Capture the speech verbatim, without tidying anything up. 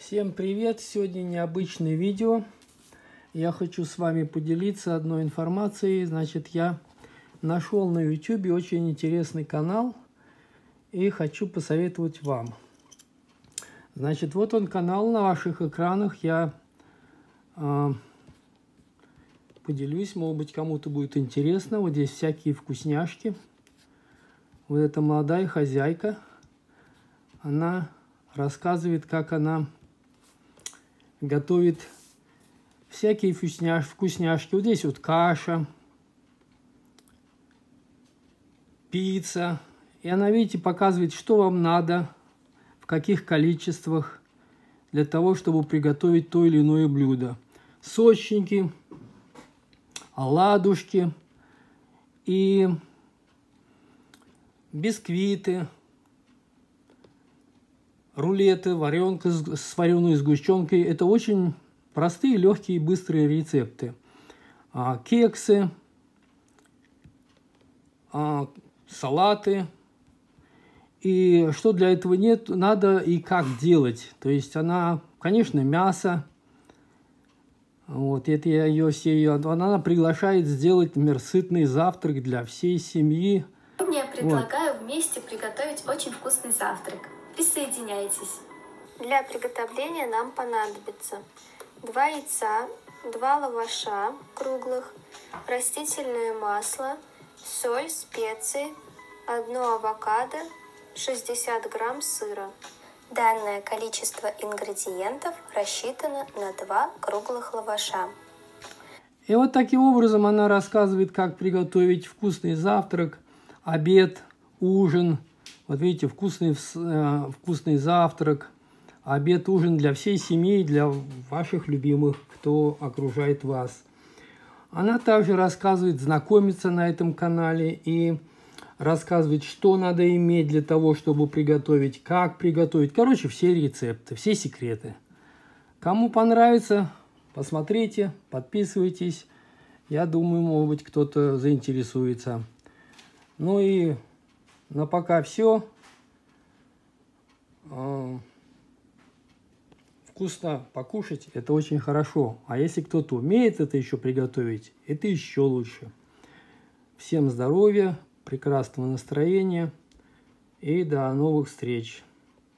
Всем привет! Сегодня необычное видео. Я хочу с вами поделиться одной информацией. Значит, я нашел на ютубе очень интересный канал и хочу посоветовать вам. Значит, вот он канал на ваших экранах. Я э, поделюсь, может быть, кому-то будет интересно. Вот здесь всякие вкусняшки. Вот эта молодая хозяйка, она рассказывает, как она готовит всякие вкусняш, вкусняшки. Вот здесь вот каша, пицца. И она, видите, показывает, что вам надо, в каких количествах, для того, чтобы приготовить то или иное блюдо. Сочники, оладушки и бисквиты, рулеты, варенка с вареной сгущенкой. Это очень простые, легкие и быстрые рецепты. А, кексы, а, салаты. И что для этого нет, надо и как делать. То есть она, конечно, мясо. Вот это я ее все ее, она приглашает сделать, например, сытный завтрак для всей семьи. Я предлагаю вот вместе приготовить очень вкусный завтрак. Присоединяйтесь. Для приготовления нам понадобится два яйца, два лаваша круглых, растительное масло, соль, специи, одно авокадо, шестьдесят грамм сыра. Данное количество ингредиентов рассчитано на два круглых лаваша. И вот таким образом она рассказывает, как приготовить вкусный завтрак, обед, ужин. Вот видите, вкусный, э, вкусный завтрак, обед, ужин для всей семьи, для ваших любимых, кто окружает вас. Она также рассказывает, знакомится на этом канале и рассказывает, что надо иметь для того, чтобы приготовить, как приготовить. Короче, все рецепты, все секреты. Кому понравится, посмотрите, подписывайтесь. Я думаю, может быть, кто-то заинтересуется. Ну и на пока все. Вкусно покушать – это очень хорошо. А если кто-то умеет это еще приготовить, это еще лучше. Всем здоровья, прекрасного настроения и до новых встреч.